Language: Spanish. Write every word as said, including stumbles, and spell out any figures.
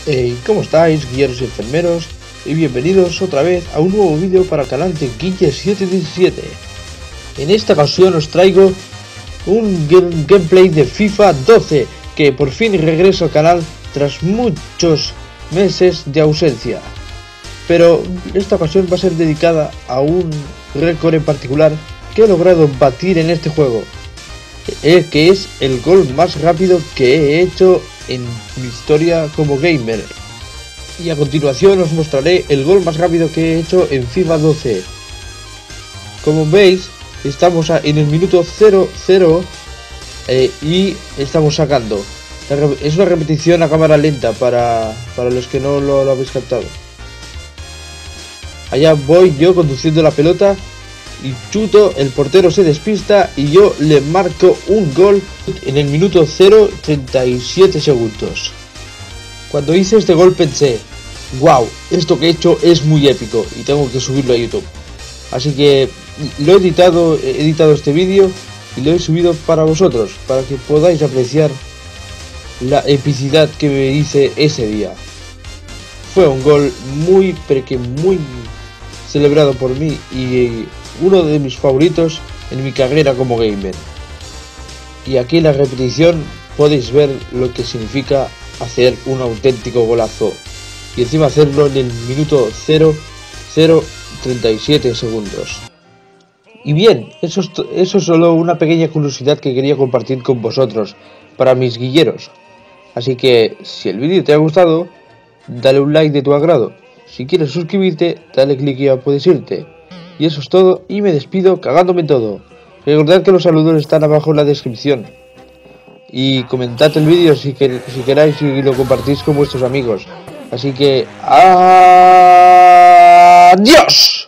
Hey, ¿cómo estáis, guilleros y enfermeros? Y bienvenidos otra vez a un nuevo vídeo para el canal de Guille siete diecisiete. En esta ocasión os traigo un game gameplay de FIFA doce, que por fin regreso al canal tras muchos meses de ausencia. Pero esta ocasión va a ser dedicada a un récord en particular que he logrado batir en este juego, el que es el gol más rápido que he hecho en mi historia como gamer. Y a continuación os mostraré el gol más rápido que he hecho en FIFA doce. Como veis, estamos en el minuto cero cero eh, y estamos sacando. Es una repetición a cámara lenta para, para los que no lo, lo habéis captado. Allá voy yo conduciendo la pelota y chuto, el portero se despista y yo le marco un gol en el minuto cero treinta y siete segundos. Cuando hice este gol pensé, wow, esto que he hecho es muy épico y tengo que subirlo a YouTube. Así que lo he editado, he editado este vídeo y lo he subido para vosotros, para que podáis apreciar la epicidad que me hice ese día. Fue un gol muy, pero que muy celebrado por mí y uno de mis favoritos en mi carrera como gamer. Y aquí en la repetición podéis ver lo que significa hacer un auténtico golazo y encima hacerlo en el minuto cero cero treinta y siete segundos. Y bien, eso es, eso es solo una pequeña curiosidad que quería compartir con vosotros, para mis guilleros. Así que si el vídeo te ha gustado, dale un like de tu agrado. Si quieres suscribirte, dale click y ya puedes irte. Y eso es todo, y me despido cagándome en todo. Recordad que los saludos están abajo en la descripción. Y comentad el vídeo si, que, si queráis y lo compartís con vuestros amigos. Así que... ¡adiós!